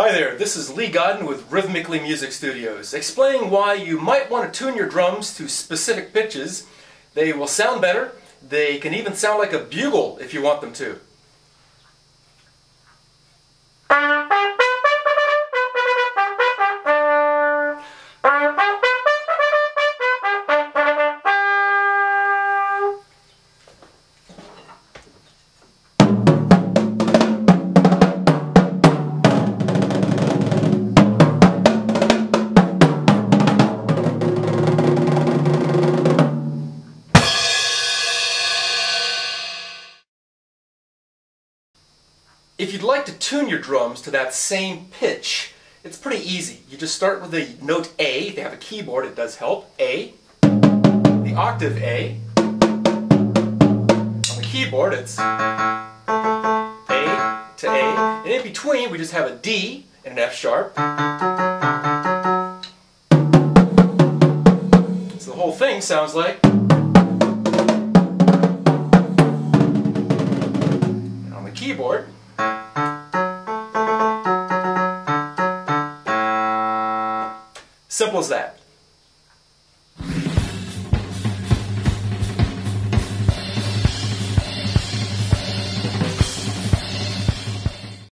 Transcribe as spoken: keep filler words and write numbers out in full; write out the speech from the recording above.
Hi there, this is Lee Godden with RhythmicLee Music Studios, explaining why you might want to tune your drums to specific pitches. They will sound better. They can even sound like a bugle if you want them to. If you'd like to tune your drums to that same pitch, it's pretty easy. You just start with the note A. If you have a keyboard, it does help. A. The octave A. On the keyboard, it's A to A. And in between, we just have a D and an F sharp. So the whole thing sounds like... And on the keyboard, simple as that.